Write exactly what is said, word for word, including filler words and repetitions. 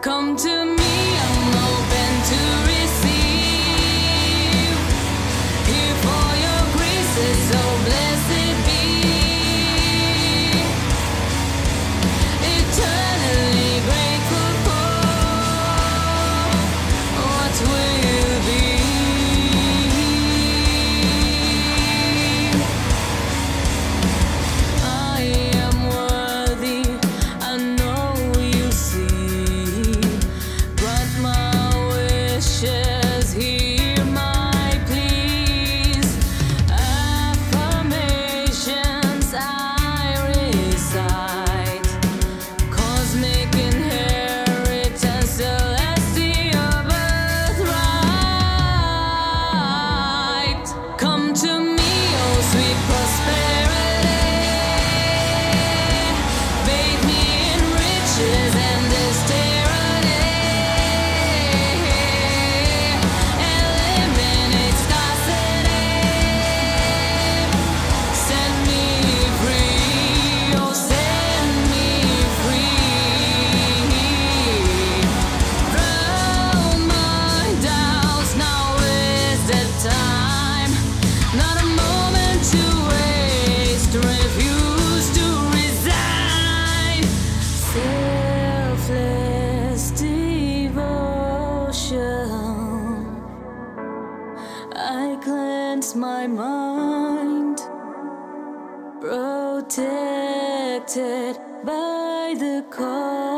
Come to me, I'm open to receive. Here for your graces, so blessed be. Eternally grateful for what will be. I am worthy, I know you see. Grant my wishes, hear my pleas. Affirmations I recite. Cosmic inheritance, celestial birthright. Come to me, oh sweet prosperity. Bathe me in riches and austerity. Eliminate scarcity. Set me free, oh set me free. Drown my doubts, now is the time. Not a moment to waste, refuse to resign. Selfless devotion. I cleanse my mind, protected by the cause.